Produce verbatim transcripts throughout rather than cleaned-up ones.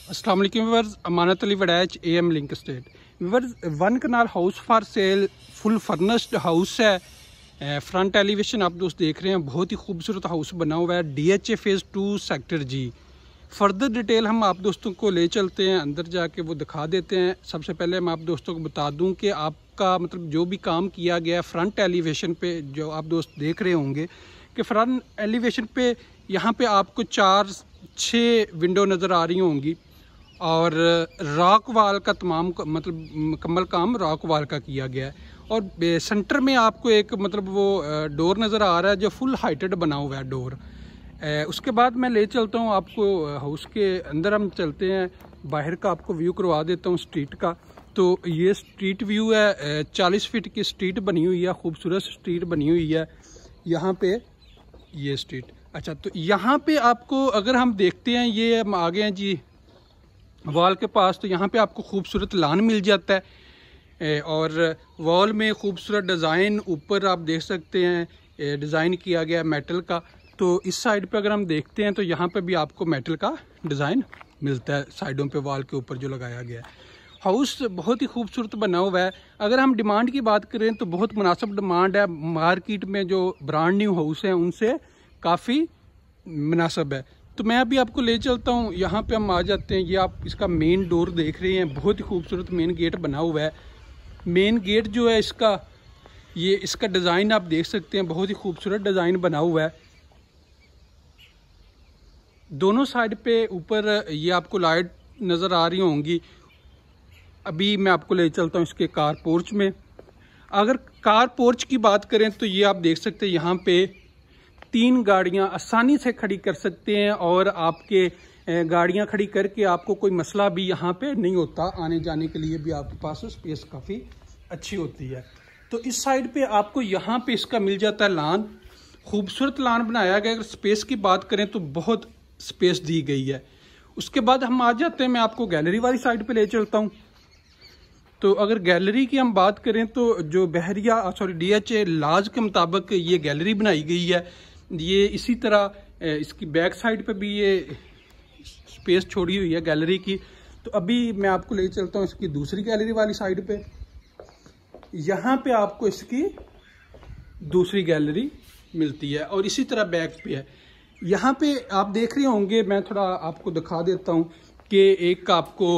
अस्सलाम वालेकुम viewers, Amanat Ali Waraich A M link state. Viewers, one kanal house for sale, full furnished house है। Front elevation आप दोस्त देख रहे हैं, बहुत ही खूबसूरत हाउस बना हुआ है। D H A phase two sector G. Further detail हम आप दोस्तों को ले चलते हैं, अंदर जाके वो दिखा देते हैं। सबसे पहले मैं आप दोस्तों को बता दूं कि आपका मतलब जो भी काम किया गया फ्रंट एलिवेशन पे, जो आप दोस्त देख रहे होंगे कि फ्रंट एलिवेशन पे यहाँ पे आपको चार छः विंडो नज़र आ रही होंगी और रॉक वाल का तमाम मतलब मुकम्मल काम रॉक वाल का किया गया है। और सेंटर में आपको एक मतलब वो डोर नज़र आ रहा है जो फुल हाइटेड बना हुआ है डोर। उसके बाद मैं ले चलता हूँ आपको हाउस के अंदर, हम चलते हैं, बाहर का आपको व्यू करवा देता हूँ स्ट्रीट का। तो ये स्ट्रीट व्यू है, चालीस फीट की स्ट्रीट बनी हुई है, खूबसूरत स्ट्रीट बनी हुई है यहाँ पे। ये स्ट्रीट अच्छा, तो यहाँ पे आपको अगर हम देखते हैं, ये हम आ गए हैं जी वॉल के पास, तो यहाँ पे आपको खूबसूरत लान मिल जाता है और वॉल में खूबसूरत डिज़ाइन ऊपर आप देख सकते हैं, डिज़ाइन किया गया मेटल का। तो इस साइड पे अगर हम देखते हैं तो यहाँ पे भी आपको मेटल का डिज़ाइन मिलता है साइडों पे, वॉल के ऊपर जो लगाया गया है। हाउस बहुत ही खूबसूरत बना हुआ है। अगर हम डिमांड की बात करें तो बहुत मुनासिब डिमांड है, मार्केट में जो ब्रांड न्यू हाउस हैं उनसे काफ़ी मुनासिब है। तो मैं अभी आपको ले चलता हूँ, यहाँ पे हम आ जाते हैं। ये आप इसका मेन डोर देख रहे हैं, बहुत ही खूबसूरत मेन गेट बना हुआ है। मेन गेट जो है इसका, ये इसका डिज़ाइन आप देख सकते हैं, बहुत ही खूबसूरत डिज़ाइन बना हुआ है। दोनों साइड पे ऊपर ये आपको लाइट नज़र आ रही होंगी। अभी मैं आपको ले चलता हूँ इसके कार पोर्च में। अगर कार पोर्च की बात करें तो ये आप देख सकते हैं, यहाँ पे तीन गाड़ियां आसानी से खड़ी कर सकते हैं और आपके गाड़ियां खड़ी करके आपको कोई मसला भी यहाँ पे नहीं होता। आने जाने के लिए भी आपके पास स्पेस काफ़ी अच्छी होती है। तो इस साइड पे आपको यहाँ पे इसका मिल जाता है लान, खूबसूरत लान बनाया गया। अगर स्पेस की बात करें तो बहुत स्पेस दी गई है। उसके बाद हम आ जाते हैं, मैं आपको गैलरी वाली साइड पे ले चलता हूँ। तो अगर गैलरी की हम बात करें तो जो Bahria sorry D H A laws के मुताबिक ये गैलरी बनाई गई है। ये इसी तरह इसकी बैक साइड पे भी ये स्पेस छोड़ी हुई है गैलरी की। तो अभी मैं आपको ले चलता हूँ इसकी दूसरी गैलरी वाली साइड पे। यहाँ पे आपको इसकी दूसरी गैलरी मिलती है और इसी तरह बैक पे है। यहाँ पे आप देख रहे होंगे, मैं थोड़ा आपको दिखा देता हूँ कि एक आपको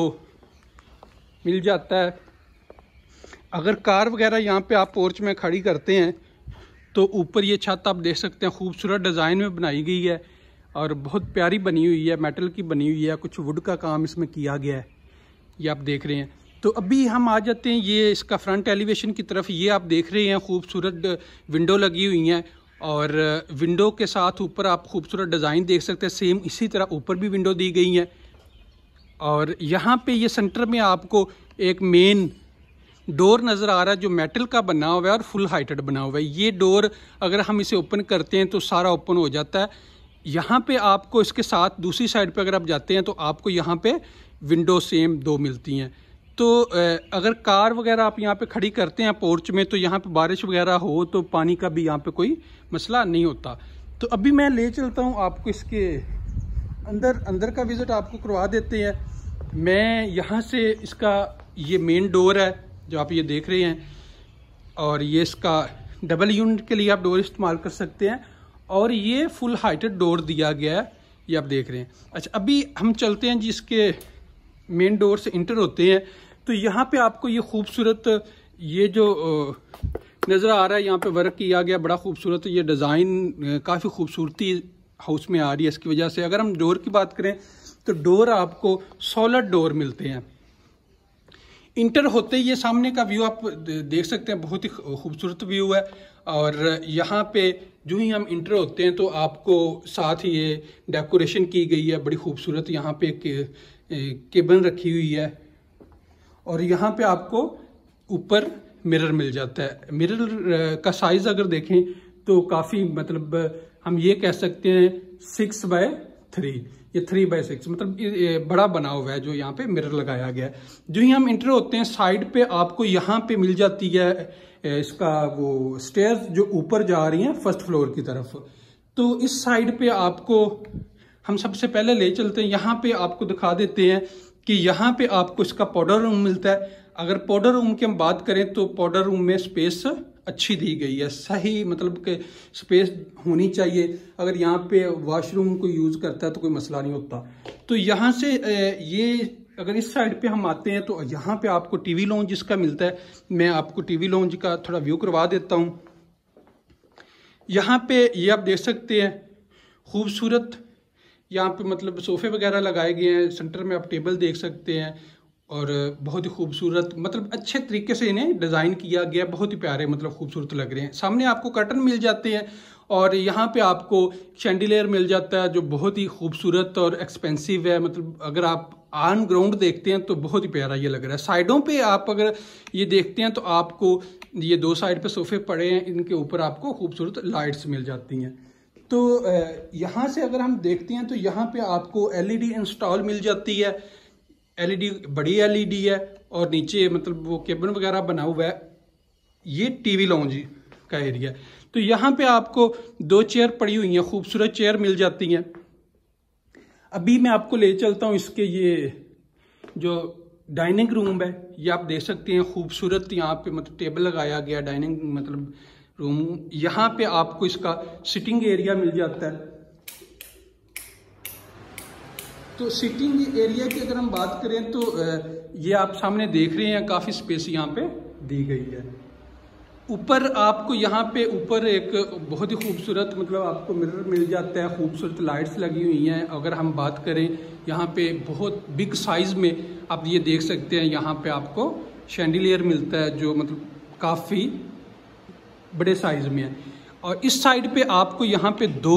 मिल जाता है, अगर कार वगैरह यहाँ पे आप पोर्च में खड़ी करते हैं तो ऊपर ये छत आप देख सकते हैं, खूबसूरत डिज़ाइन में बनाई गई है और बहुत प्यारी बनी हुई है, मेटल की बनी हुई है, कुछ वुड का काम इसमें किया गया है, ये आप देख रहे हैं। तो अभी हम आ जाते हैं ये इसका फ्रंट एलिवेशन की तरफ। ये आप देख रहे हैं खूबसूरत विंडो लगी हुई हैं और विंडो के साथ ऊपर आप खूबसूरत डिज़ाइन देख सकते हैं। सेम इसी तरह ऊपर भी विंडो दी गई हैं और यहाँ पे ये सेंटर में आपको एक मेन डोर नज़र आ रहा है जो मेटल का बना हुआ है और फुल हाइटेड बना हुआ है। ये डोर अगर हम इसे ओपन करते हैं तो सारा ओपन हो जाता है। यहाँ पे आपको इसके साथ दूसरी साइड पे अगर आप जाते हैं तो आपको यहाँ पे विंडो सेम दो मिलती हैं। तो अगर कार वगैरह आप यहाँ पे खड़ी करते हैं पोर्च में तो यहाँ पे बारिश वगैरह हो तो पानी का भी यहाँ पे कोई मसला नहीं होता। तो अभी मैं ले चलता हूँ आपको इसके अंदर अंदर का विज़िट आपको करवा देते हैं। मैं यहाँ से इसका ये मेन डोर है जो आप ये देख रहे हैं और ये इसका डबल यूनिट के लिए आप डोर इस्तेमाल कर सकते हैं और ये फुल हाइटेड डोर दिया गया है, ये आप देख रहे हैं। अच्छा, अभी हम चलते हैं जिसके मेन डोर से इंटर होते हैं तो यहाँ पे आपको ये खूबसूरत ये जो नज़र आ रहा है, यहाँ पे वर्क किया गया बड़ा खूबसूरत। ये डिज़ाइन काफ़ी खूबसूरती हाउस में आ रही है इसकी वजह से। अगर हम डोर की बात करें तो डोर आपको सॉलिड डोर मिलते हैं। इंटर होते ही ये सामने का व्यू आप देख सकते हैं, बहुत ही खूबसूरत व्यू है। और यहाँ पे जो ही हम इंटर होते हैं तो आपको साथ ही ये डेकोरेशन की गई है बड़ी खूबसूरत। यहाँ पे एक केबन रखी हुई है और यहाँ पे आपको ऊपर मिरर मिल जाता है। मिरर का साइज अगर देखें तो काफ़ी मतलब हम ये कह सकते हैं सिक्स बाय थ्री, ये थ्री बाई सिक्स मतलब ये बड़ा बना हुआ है जो यहाँ पे मिरर लगाया गया है। जो ही हम इंटर होते हैं साइड पे आपको यहाँ पे मिल जाती है इसका वो स्टेयर्स जो ऊपर जा रही हैं फर्स्ट फ्लोर की तरफ। तो इस साइड पे आपको हम सबसे पहले ले चलते हैं, यहाँ पे आपको दिखा देते हैं कि यहाँ पे आपको इसका पाउडर रूम मिलता है। अगर पाउडर रूम की हम बात करें तो पाउडर रूम में स्पेस अच्छी दी गई है, सही मतलब कि स्पेस होनी चाहिए। अगर यहाँ पे वॉशरूम को यूज़ करता है तो कोई मसला नहीं होता। तो यहाँ से ये अगर इस साइड पे हम आते हैं तो यहाँ पे आपको टीवी लॉन्च जिसका मिलता है। मैं आपको टीवी लॉन्च का थोड़ा व्यू करवा देता हूँ। यहाँ पे ये आप देख सकते हैं खूबसूरत, यहाँ पे मतलब सोफ़े वगैरह लगाए गए हैं। सेंटर में आप टेबल देख सकते हैं और बहुत ही खूबसूरत मतलब अच्छे तरीके से इन्हें डिज़ाइन किया गया, बहुत ही प्यारे मतलब खूबसूरत लग रहे हैं। सामने आपको कर्टन मिल जाते हैं और यहाँ पे आपको शैंडिलियर मिल जाता है जो बहुत ही खूबसूरत और एक्सपेंसिव है। मतलब अगर आप ऑन ग्राउंड देखते हैं तो बहुत ही प्यारा ये लग रहा है। साइडों पे आप अगर ये देखते हैं तो आपको ये दो साइड पे सोफ़े पड़े हैं, इनके ऊपर आपको खूबसूरत लाइट्स मिल जाती हैं। तो यहाँ से अगर हम देखते हैं तो यहाँ पे आपको एलईडी इंस्टॉल मिल जाती है। एलईडी बड़ी एलईडी है और नीचे मतलब वो केबिन वगैरह बना हुआ है। ये टीवी लॉन्ज का एरिया है। तो यहाँ पे आपको दो चेयर पड़ी हुई हैं, खूबसूरत चेयर मिल जाती हैं। अभी मैं आपको ले चलता हूँ इसके ये जो डाइनिंग रूम है, ये आप देख सकते हैं खूबसूरत यहाँ पे मतलब टेबल लगाया गया डाइनिंग मतलब रूम। यहाँ पे आपको इसका सिटिंग एरिया मिल जाता है। तो सिटिंग एरिया की अगर हम बात करें तो ये आप सामने देख रहे हैं काफ़ी स्पेस यहाँ पे दी गई है। ऊपर आपको यहाँ पे ऊपर एक बहुत ही खूबसूरत मतलब आपको मिरर मिल जाता है, खूबसूरत लाइट्स लगी हुई हैं। अगर हम बात करें यहाँ पे बहुत बिग साइज़ में आप ये देख सकते हैं, यहाँ पे आपको शैंडिलियर मिलता है जो मतलब काफ़ी बड़े साइज़ में है। और इस साइड पे आपको यहाँ पे दो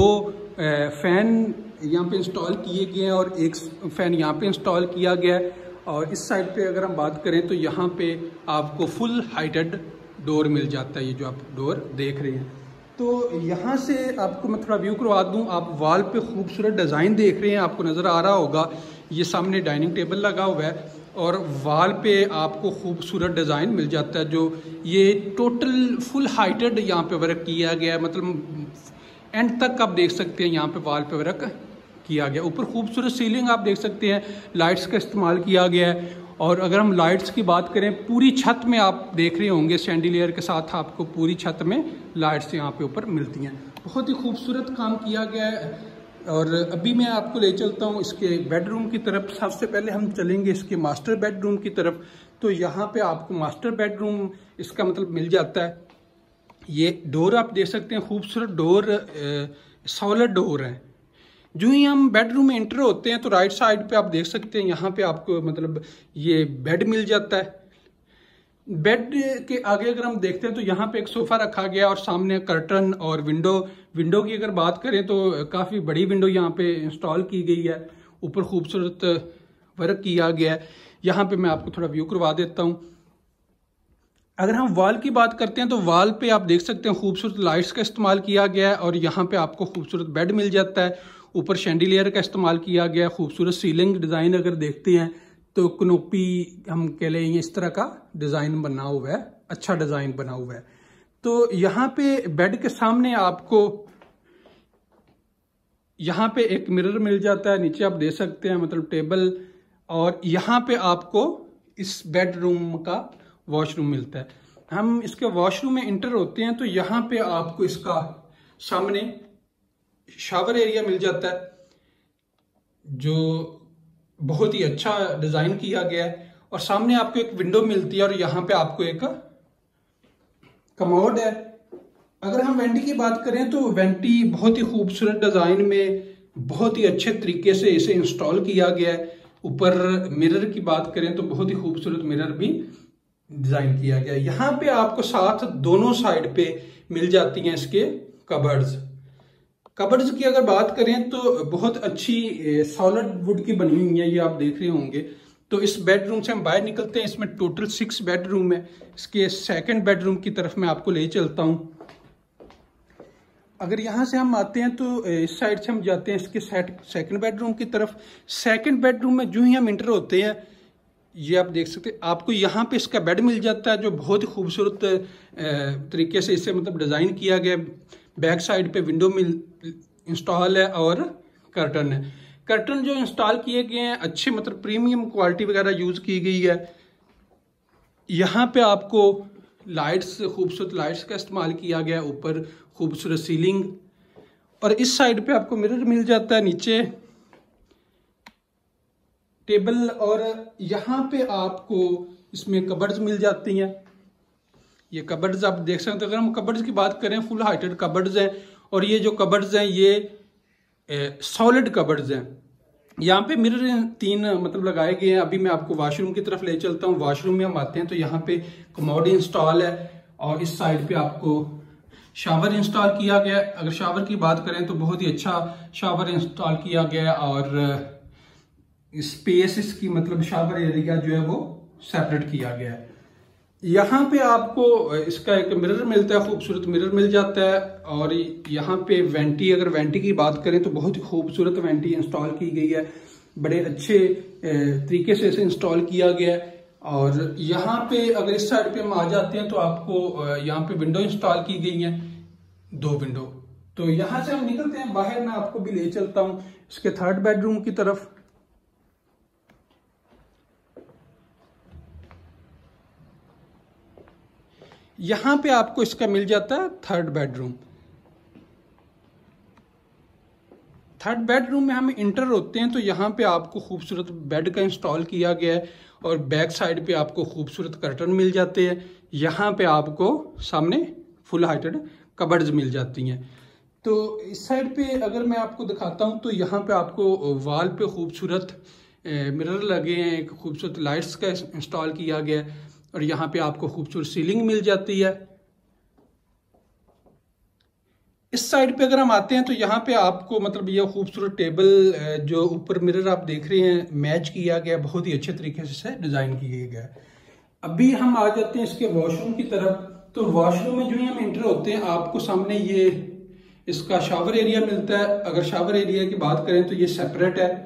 फैन यहाँ पे इंस्टॉल किए गए हैं और एक फ़ैन यहाँ पे इंस्टॉल किया गया है। और इस साइड पे अगर हम बात करें तो यहाँ पे आपको फुल हाइटेड डोर मिल जाता है, ये जो आप डोर देख रहे हैं। तो यहाँ से आपको मैं थोड़ा व्यू करवा दूँ। आप वॉल पे खूबसूरत डिज़ाइन देख रहे हैं, आपको नज़र आ रहा होगा। ये सामने डाइनिंग टेबल लगा हुआ है और वॉल पे आपको खूबसूरत डिज़ाइन मिल जाता है जो ये टोटल फुल हाइटेड यहाँ पे वर्क किया गया है। मतलब एंड तक आप देख सकते हैं यहाँ पे वॉल पे वर्क किया गया। ऊपर खूबसूरत सीलिंग आप देख सकते हैं, लाइट्स का इस्तेमाल किया गया है। और अगर हम लाइट्स की बात करें, पूरी छत में आप देख रहे होंगे शैंडिलियर के साथ आपको पूरी छत में लाइट्स यहाँ पे ऊपर मिलती हैं। बहुत ही खूबसूरत काम किया गया है। और अभी मैं आपको ले चलता हूँ इसके बेडरूम की तरफ। सबसे पहले हम चलेंगे इसके मास्टर बेडरूम की तरफ। तो यहाँ पे आपको मास्टर बेडरूम इसका मतलब मिल जाता है। ये डोर आप देख सकते हैं, खूबसूरत डोर, सॉलिड डोर है। जो ही हम बेडरूम में एंटर होते हैं तो राइट साइड पे आप देख सकते हैं यहाँ पे आपको मतलब ये बेड मिल जाता है। बेड के आगे अगर हम देखते हैं तो यहाँ पे एक सोफ़ा रखा गया और सामने कर्टन और विंडो। विंडो की अगर बात करें तो काफ़ी बड़ी विंडो यहाँ पे इंस्टॉल की गई है। ऊपर खूबसूरत वर्क किया गया है। यहाँ पे मैं आपको थोड़ा व्यू करवा देता हूँ। अगर हम वॉल की बात करते हैं तो वॉल पे आप देख सकते हैं खूबसूरत लाइट्स का इस्तेमाल किया गया है और यहाँ पे आपको खूबसूरत बेड मिल जाता है। ऊपर शैंडिलियर का इस्तेमाल किया गया है। खूबसूरत सीलिंग डिज़ाइन अगर देखते हैं तो कनोपी हम कह लें इस तरह का डिज़ाइन बना हुआ है, अच्छा डिज़ाइन बना हुआ है। तो यहाँ पे बेड के सामने आपको यहाँ पे एक मिरर मिल जाता है, नीचे आप देख सकते हैं मतलब टेबल। और यहाँ पे आपको इस बेडरूम का वॉशरूम मिलता है। हम इसके वॉशरूम में इंटर होते हैं तो यहाँ पे आपको इसका सामने शावर एरिया मिल जाता है जो बहुत ही अच्छा डिज़ाइन किया गया है। और सामने आपको एक विंडो मिलती है और यहाँ पे आपको एक कमोड है। अगर हम वेंटी की बात करें तो वेंटी बहुत ही खूबसूरत डिज़ाइन में बहुत ही अच्छे तरीके से इसे इंस्टॉल किया गया है। ऊपर मिरर की बात करें तो बहुत ही खूबसूरत मिरर भी डिज़ाइन किया गया है। यहाँ पे आपको साथ दोनों साइड पे मिल जाती हैं इसके कबर्ड्स। कबर्ड्स की अगर बात करें तो बहुत अच्छी सॉलिड वुड की बनी हुई है, ये आप देख रहे होंगे। तो इस बेडरूम से हम बाहर निकलते हैं। इसमें टोटल सिक्स बेडरूम है। इसके सेकंड बेडरूम की तरफ मैं आपको ले चलता हूँ। अगर यहाँ से हम आते हैं तो इस साइड से हम जाते हैं इसके सेकंड बेडरूम की तरफ। सेकंड बेडरूम में जो ही हम इंटर होते हैं ये आप देख सकते हैं, आपको यहाँ पे इसका बेड मिल जाता है जो बहुत ही खूबसूरत तरीके से इसे मतलब डिज़ाइन किया गया। बैक साइड पे विंडो मिल इंस्टॉल है और कर्टन है। कर्टन जो इंस्टॉल किए गए हैं अच्छे मतलब प्रीमियम क्वालिटी वगैरह यूज़ की गई है। यहाँ पे आपको लाइट्स, खूबसूरत लाइट्स का इस्तेमाल किया गया है, ऊपर खूबसूरत सीलिंग, और इस साइड पे आपको मिरर मिल जाता है, नीचे टेबल, और यहाँ पे आपको इसमें कबर्ड्स मिल जाती हैं। ये कबर्ड्स आप देख सकते हैं। अगर हम कबर्ड्स की बात करें, फुल हाइटेड कबर्ड्स हैं, और ये जो कबर्ड्स हैं ये सॉलिड कबर्ड्स हैं। यहाँ पे मिरर तीन मतलब लगाए गए हैं। अभी मैं आपको वॉशरूम की तरफ ले चलता हूँ। वॉशरूम में हम आते हैं तो यहाँ पे कमोड इंस्टॉल है, और इस साइड पे आपको शावर इंस्टॉल किया गया है। अगर शावर की बात करें तो बहुत ही अच्छा शावर इंस्टॉल किया गया है, और स्पेस इसकी मतलब शावर एरिया जो है वो सेपरेट किया गया है। यहाँ पे आपको इसका एक मिरर मिलता है, खूबसूरत मिरर मिल जाता है, और यहाँ पे वेंटी, अगर वेंटी की बात करें तो बहुत ही खूबसूरत वेंटी इंस्टॉल की गई है, बड़े अच्छे तरीके से इसे इंस्टॉल किया गया है। और यहाँ पे अगर इस साइड पे हम आ जाते हैं तो आपको यहाँ पे विंडो इंस्टॉल की गई है, दो विंडो। तो यहाँ से हम निकलते हैं बाहर, मैं आपको भी ले चलता हूँ इसके थर्ड बेडरूम की तरफ। यहां पे आपको इसका मिल जाता है थर्ड बेडरूम। थर्ड बेडरूम में हम इंटर होते हैं तो यहाँ पे आपको खूबसूरत बेड का इंस्टॉल किया गया है, और बैक साइड पे आपको खूबसूरत कर्टन मिल जाते हैं। यहाँ पे आपको सामने फुल हाइटेड कबर्ड्स मिल जाती हैं। तो इस साइड पे अगर मैं आपको दिखाता हूँ तो यहाँ पे आपको वॉल पे खूबसूरत मिरर लगे हैं, एक खूबसूरत लाइट्स का इंस्टॉल किया गया है, और यहाँ पे आपको खूबसूरत सीलिंग मिल जाती है। इस साइड पे अगर हम आते हैं तो यहाँ पे आपको मतलब ये खूबसूरत टेबल जो ऊपर मिरर आप देख रहे हैं मैच किया गया, बहुत ही अच्छे तरीके से डिजाइन किया गया है। अभी हम आ जाते हैं इसके वॉशरूम की तरफ। तो वॉशरूम में जो ही हम एंटर होते हैं आपको सामने ये इसका शावर एरिया मिलता है। अगर शावर एरिया की बात करें तो ये सेपरेट है,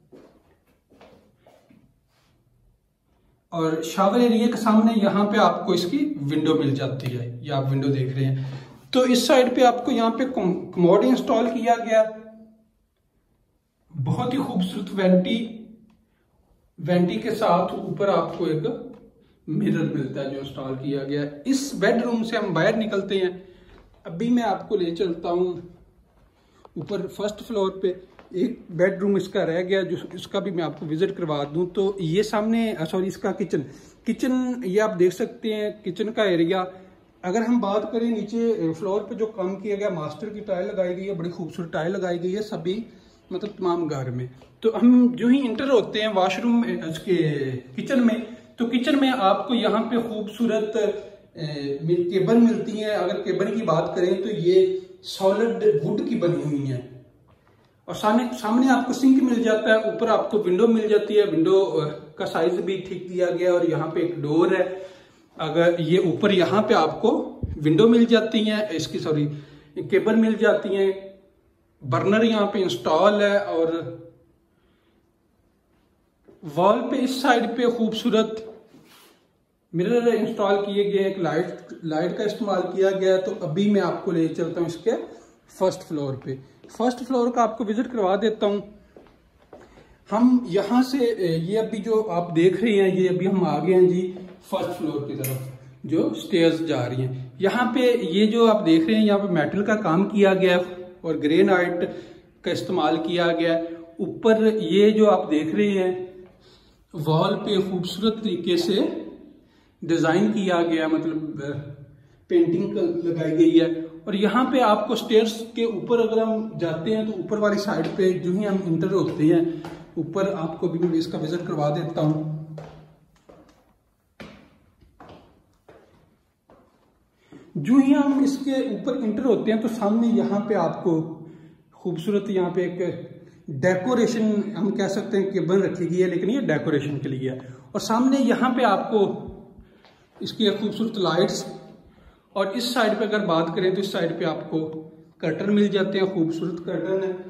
और शावर एरिया के सामने यहाँ पे आपको इसकी विंडो मिल जाती है, ये आप विंडो देख रहे हैं। तो इस साइड पे आपको यहाँ पे कमोड इंस्टॉल किया गया, बहुत ही खूबसूरत वेंटी, वेंटी के साथ ऊपर आपको एक मिरर मिलता है जो इंस्टॉल किया गया। इस बेडरूम से हम बाहर निकलते हैं। अभी मैं आपको ले चलता हूँ ऊपर फर्स्ट फ्लोर पे। एक बेडरूम इसका रह गया जो इसका भी मैं आपको विजिट करवा दूं। तो ये सामने सॉरी इसका किचन किचन ये आप देख सकते हैं, किचन का एरिया। अगर हम बात करें नीचे फ्लोर पे जो काम किया गया, मास्टर की टाइल लगाई गई है, बड़ी खूबसूरत टाइल लगाई गई है सभी मतलब तमाम घर में। तो हम जो ही इंटर होते हैं वॉशरूम इसके किचन में, तो किचन में आपको यहाँ पे खूबसूरत केबल मिलती है। अगर केबल की बात करें तो ये सॉलिड वुड की बनी हुई है, और सामने सामने आपको सिंक मिल जाता है, ऊपर आपको विंडो मिल जाती है, विंडो का साइज भी ठीक दिया गया, और यहाँ पे एक डोर है। अगर ये ऊपर यहाँ पे आपको विंडो मिल जाती है, इसकी सॉरी केबल मिल जाती है, बर्नर यहाँ पे इंस्टॉल है, और वॉल पे इस साइड पे खूबसूरत मिरर इंस्टॉल किए गए, एक लाइट लाइट का इस्तेमाल किया गया। तो अभी मैं आपको ले चलता हूँ इसके फर्स्ट फ्लोर पे। फर्स्ट फ्लोर का आपको विजिट करवा देता हूँ। हम यहाँ से ये अभी जो आप देख रहे हैं, ये अभी हम आ गए हैं जी फर्स्ट फ्लोर की तरफ, जो स्टेयर्स जा रही हैं। यहाँ पे ये जो आप देख रहे हैं यहाँ पे मेटल का काम किया गया है, और ग्रेनाइट का इस्तेमाल किया गया है। ऊपर ये जो आप देख रहे हैं वॉल पे खूबसूरत तरीके से डिजाइन किया गया, मतलब पेंटिंग लगाई गई है। और यहाँ पे आपको स्टेयर्स के ऊपर अगर हम जाते हैं तो ऊपर वाली साइड पे जो ही हम इंटर होते हैं, ऊपर आपको भी मैं इसका विजिट करवा देता हूँ। जो ही हम इसके ऊपर इंटर होते हैं तो सामने यहाँ पे आपको खूबसूरत यहाँ पे एक डेकोरेशन हम कह सकते हैं कि बन रखी गई है, लेकिन ये डेकोरेशन के लिए है। और सामने यहाँ पे आपको इसकी खूबसूरत लाइट्स, और इस साइड पे अगर बात करें तो इस साइड पे आपको कर्टन मिल जाते हैं, खूबसूरत कर्टन है।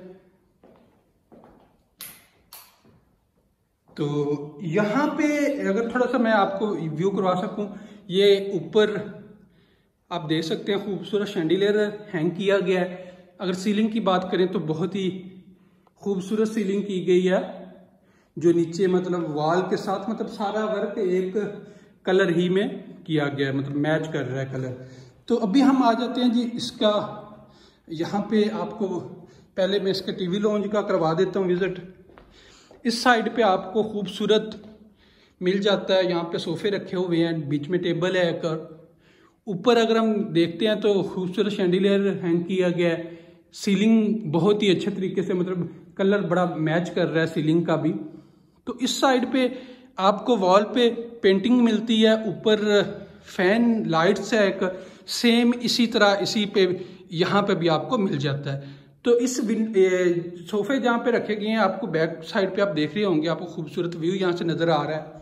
तो यहाँ पे अगर थोड़ा सा मैं आपको व्यू करवा सकूं, ये ऊपर आप देख सकते हैं खूबसूरत शैंडिलियर हैंग किया गया है। अगर सीलिंग की बात करें तो बहुत ही खूबसूरत सीलिंग की गई है, जो नीचे मतलब वॉल के साथ मतलब सारा वर्क एक कलर ही में किया गया है, मतलब मैच कर रहा है कलर। तो अभी हम आ जाते हैं जी इसका, यहाँ पे आपको पहले मैं इसके टीवी लॉन्ज का करवा देता हूँ विजिट। इस साइड पे आपको खूबसूरत मिल जाता है, यहाँ पे सोफे रखे हुए हैं, बीच में टेबल है एक। ऊपर अगर हम देखते हैं तो खूबसूरत शैंडिलियर हैंग किया गया है। सीलिंग बहुत ही अच्छे तरीके से मतलब कलर बड़ा मैच कर रहा है सीलिंग का भी। तो इस साइड पे आपको वॉल पे पेंटिंग मिलती है, ऊपर फैन लाइट्स है एक सेम इसी तरह इसी पे यहाँ पे भी आपको मिल जाता है। तो इस सोफे जहाँ पे रखे गए हैं आपको बैक साइड पे आप देख रहे होंगे, आपको खूबसूरत व्यू यहाँ से नजर आ रहा है।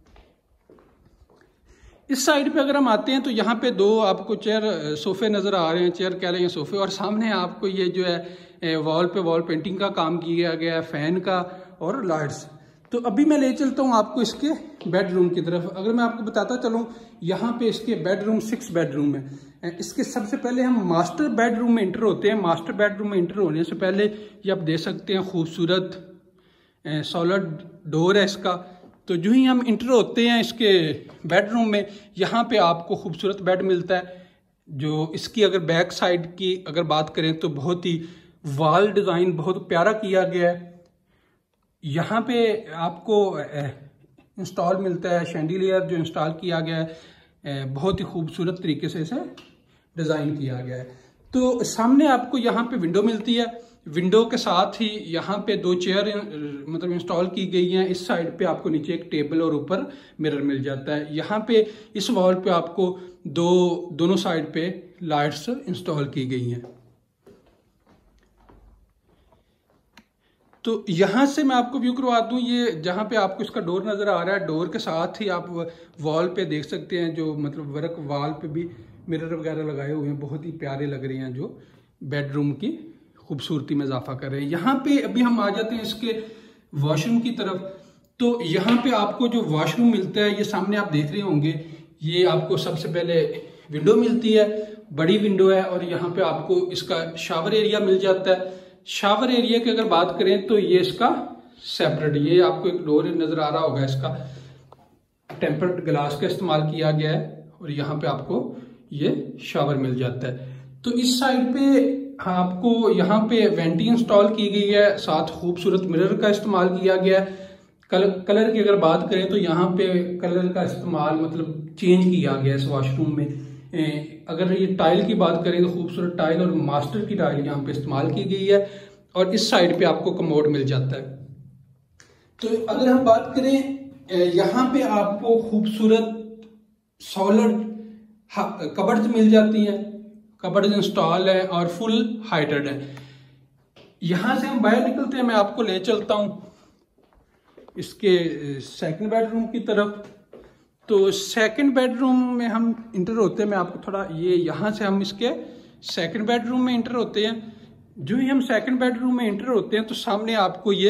इस साइड पे अगर हम आते हैं तो यहाँ पे दो आपको चेयर सोफे नजर आ रहे हैं, चेयर कह रहे हैं सोफे, और सामने आपको ये जो है वॉल पे वॉल पेंटिंग का काम किया गया है, फैन का और लाइट्स। तो अभी मैं ले चलता हूँ आपको इसके बेडरूम की तरफ। अगर मैं आपको बताता चलूँ, यहाँ पे इसके बेडरूम सिक्स बेडरूम है। इसके सबसे पहले हम मास्टर बेडरूम में इंटर होते हैं। मास्टर बेडरूम में इंटर होने से पहले ये आप देख सकते हैं खूबसूरत सॉलिड डोर है इसका। तो जो ही हम इंटर होते हैं इसके बेडरूम में, यहाँ पे आपको खूबसूरत बेड मिलता है। जो इसकी अगर बैक साइड की अगर बात करें तो बहुत ही वॉल डिज़ाइन बहुत प्यारा किया गया है। यहाँ पे आपको इंस्टॉल मिलता है शैंडिलियर जो इंस्टॉल किया गया है, बहुत ही खूबसूरत तरीके से इसे डिज़ाइन किया गया है। तो सामने आपको यहाँ पे विंडो मिलती है, विंडो के साथ ही यहाँ पे दो चेयर मतलब इंस्टॉल की गई हैं। इस साइड पे आपको नीचे एक टेबल और ऊपर मिरर मिल जाता है। यहाँ पे इस वॉल पे आपको दो दोनों साइड पे लाइट्स इंस्टॉल की गई हैं। तो यहाँ से मैं आपको व्यू करवा दूँ, ये जहाँ पे आपको इसका डोर नज़र आ रहा है, डोर के साथ ही आप वॉल पे देख सकते हैं जो मतलब वर्क वॉल पे भी मिरर वगैरह लगाए हुए हैं, बहुत ही प्यारे लग रहे हैं, जो बेडरूम की खूबसूरती में इजाफा कर रहे हैं। यहाँ पे अभी हम आ जाते हैं इसके वॉशरूम की तरफ। तो यहाँ पे आपको जो वॉशरूम मिलता है, ये सामने आप देख रहे होंगे, ये आपको सबसे पहले विंडो मिलती है, बड़ी विंडो है, और यहाँ पे आपको इसका शावर एरिया मिल जाता है। शावर एरिया की अगर बात करें तो ये इसका सेपरेट, ये आपको एक डोर नजर आ रहा होगा, इसका टेम्पर्ड ग्लास का इस्तेमाल किया गया है, और यहाँ पे आपको ये शावर मिल जाता है। तो इस साइड पे आपको यहाँ पे वेंटी इंस्टॉल की गई है, साथ खूबसूरत मिरर का इस्तेमाल किया गया है। कलर कलर की अगर बात करें तो यहाँ पे कलर का इस्तेमाल मतलब चेंज किया गया इस वॉशरूम में। ए, अगर ये टाइल की बात करें तो खूबसूरत टाइल और मास्टर की टाइल यहाँ पे इस्तेमाल की गई है, और इस साइड पे आपको कमोड मिल जाता है। तो अगर हम बात करें, यहाँ पे आपको खूबसूरत सॉलिड कबर्ड्स मिल जाती हैं, कबर्ड इंस्टॉल है और फुल हाइटेड है। यहां से हम बाहर निकलते हैं, मैं आपको ले चलता हूं इसके सेकंड बेडरूम की तरफ। तो सेकंड बेडरूम में हम इंटर होते हैं, मैं आपको थोड़ा ये यहां से हम इसके सेकंड बेडरूम में इंटर होते हैं। जो ही हम सेकंड बेडरूम में इंटर होते हैं तो सामने आपको ये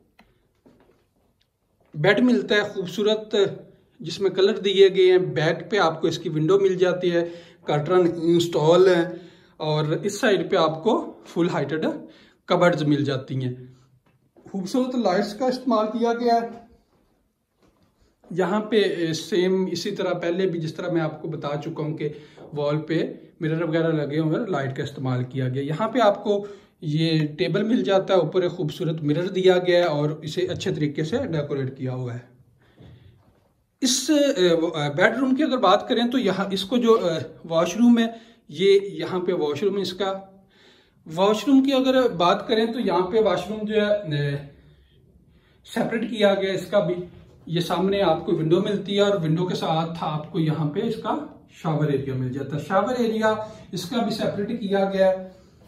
बेड मिलता है खूबसूरत, जिसमें कलर दिए गए हैं। बैक पे आपको इसकी विंडो मिल जाती है, कर्टन इंस्टॉल है, और इस साइड पे आपको फुल हाइटेड कबर्ड्स मिल जाती हैं। खूबसूरत लाइट्स का इस्तेमाल किया गया है यहाँ पे, सेम इसी तरह पहले भी जिस तरह मैं आपको बता चुका हूँ कि वॉल पे मिरर वगैरह लगे हुए हैं, लाइट का इस्तेमाल किया गया। यहाँ पे आपको ये टेबल मिल जाता है, ऊपर एक खूबसूरत मिरर दिया गया है और इसे अच्छे तरीके से डेकोरेट किया हुआ है। इस बेडरूम की अगर बात करें तो यहाँ इसको जो वॉशरूम है, ये यहाँ पे वॉशरूम है इसका। वॉशरूम की अगर बात करें तो यहाँ पे वॉशरूम जो है सेपरेट किया गया इसका भी। ये सामने आपको विंडो मिलती है और विंडो के साथ आपको यहाँ पे इसका शावर एरिया मिल जाता है। शावर एरिया इसका भी सेपरेट किया गया है।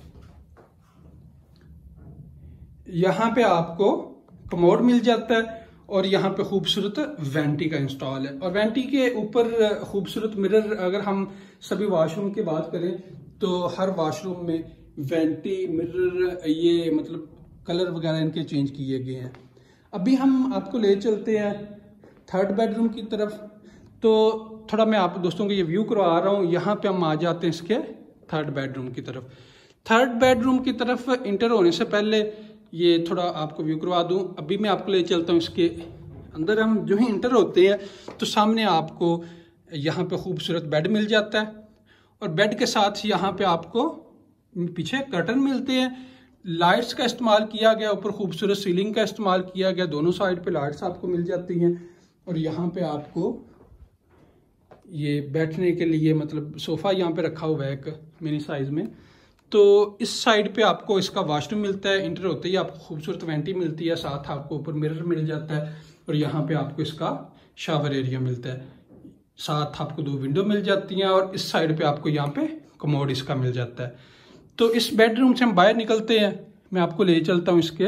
यहाँ पे आपको कमोड मिल जाता है और यहाँ पे खूबसूरत वेंटी का इंस्टॉल है, और वेंटी के ऊपर खूबसूरत मिरर। अगर हम सभी वॉशरूम की बात करें तो हर वॉशरूम में वेंटी मिरर ये मतलब कलर वगैरह इनके चेंज किए गए हैं। अभी हम आपको ले चलते हैं थर्ड बेडरूम की तरफ। तो थोड़ा मैं आप दोस्तों को ये व्यू करवा रहा हूँ। यहाँ पे हम आ जाते हैं इसके थर्ड बेडरूम की तरफ। थर्ड बेडरूम की तरफ इंटर होने से पहले ये थोड़ा आपको व्यू करवा दूं। अभी मैं आपको ले चलता हूँ इसके अंदर। हम जो ही इंटर होते हैं तो सामने आपको यहाँ पे खूबसूरत बेड मिल जाता है, और बेड के साथ यहाँ पे आपको पीछे कर्टन मिलते हैं। लाइट्स का इस्तेमाल किया गया, ऊपर खूबसूरत सीलिंग का इस्तेमाल किया गया, दोनों साइड पे लाइट्स आपको मिल जाती हैं। और यहाँ पे आपको ये बैठने के लिए मतलब सोफ़ा यहाँ पे रखा हुआ है एक मिनी साइज़ में। तो इस साइड पे आपको इसका वॉशरूम मिलता है। इंटर होते ही आपको खूबसूरत वेंटी मिलती है, साथ आपको ऊपर मिरर मिल जाता है, और यहाँ पे आपको इसका शावर एरिया मिलता है, साथ आपको दो विंडो मिल जाती हैं, और इस साइड पे आपको यहाँ पे कमोड इसका मिल जाता है। तो इस बेडरूम से हम बाहर निकलते हैं, मैं आपको ले चलता हूँ इसके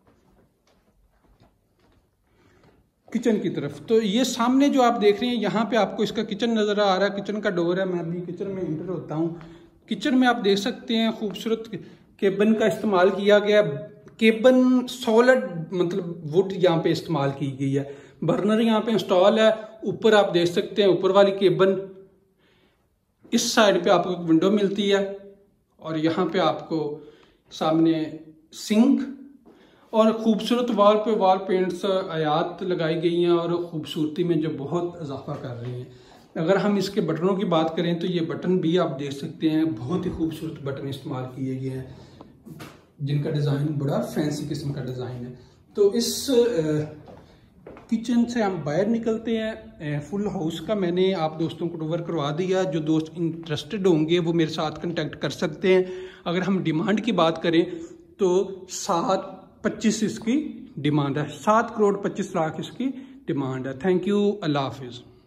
किचन की तरफ। तो ये सामने जो आप देख रहे हैं यहाँ पे आपको इसका किचन नज़र आ रहा है, किचन का डोर है। मैं अभी किचन में इंटर होता हूँ। किचन में आप देख सकते हैं खूबसूरत केबन का इस्तेमाल किया गया। केबन सॉलिड मतलब वुड यहाँ पे इस्तेमाल की गई है। बर्नर यहाँ पे इंस्टॉल है। ऊपर आप देख सकते हैं ऊपर वाली केबन, इस साइड पे आपको एक विंडो मिलती है, और यहाँ पे आपको सामने सिंक और खूबसूरत वॉल पे वॉल पेंट्स आयात लगाई गई हैं, और खूबसूरती में जो बहुत इजाफा कर रही हैं। अगर हम इसके बटनों की बात करें तो ये बटन भी आप देख सकते हैं, बहुत ही खूबसूरत बटन इस्तेमाल किए गए हैं, जिनका डिज़ाइन बड़ा फैंसी किस्म का डिज़ाइन है। तो इस किचन से हम बाहर निकलते हैं। फुल हाउस का मैंने आप दोस्तों को कवर करवा दिया। जो दोस्त इंटरेस्टेड होंगे वो मेरे साथ कांटेक्ट कर सकते हैं। अगर हम डिमांड की बात करें तो सात पच्चीस इसकी डिमांड है, सात करोड़ पच्चीस लाख इसकी डिमांड है। थैंक यू, अल्लाह हाफिज़।